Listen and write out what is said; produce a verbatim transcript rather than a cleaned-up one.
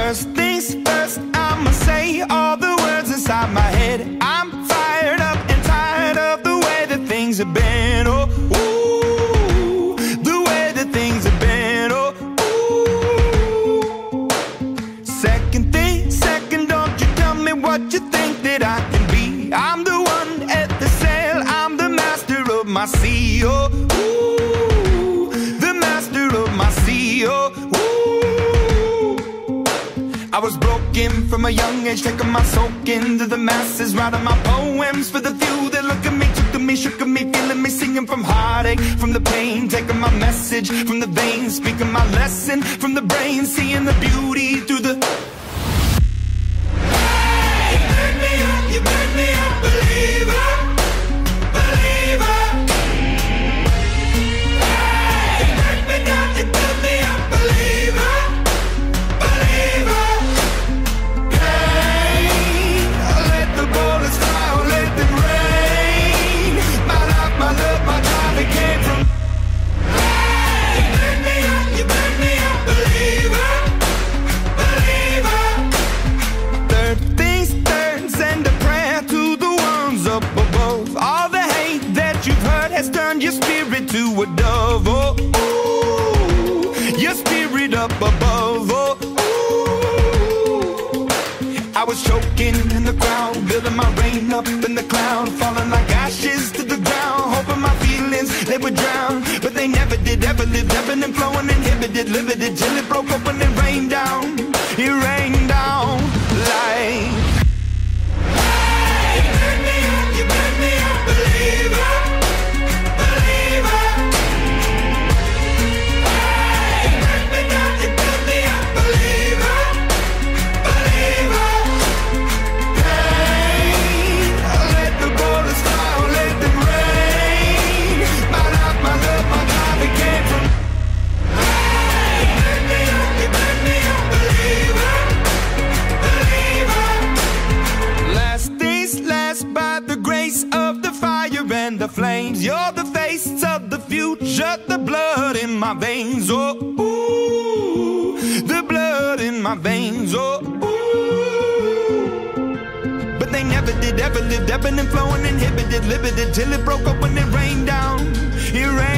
First things first, I'ma say all the words inside my head. I'm fired up and tired of the way that things have been. Oh, ooh, the way that things have been. Oh, ooh. Second thing, second, don't you tell me what you think that I can be. I'm the one at the sail, I'm the master of my sea. Oh, ooh, the master of my sea. Oh, ooh. I was broken from a young age, taking my soak into the masses, writing my poems for the few that look at me, took to me, shook at me, feeling me, singing from heartache, from the pain, taking my message from the veins, speaking my lesson from the brain, seeing the beauty through the... Hey, you burn me up, you burn me up, believer, believer. Hey, you burn me down, you burn me up, believer, believer. Has turned your spirit to a dove. Oh, ooh, your spirit up above. Oh, ooh. I was choking in the crowd, building my rain up in the cloud, falling like ashes to the ground, hoping my feelings they would drown, but they never did. Ever lived, ebbing and flowing, inhibited, limited, till it broke open and rained down. It rained down like... Hey, you burn me up, you burn me up, believer. The flames, you're the face of the future, the blood in my veins. Oh, ooh, the blood in my veins. Oh, ooh. But they never did, ever lived, ebbing and flowing, inhibited, limited, till it broke open and rained down. It rained.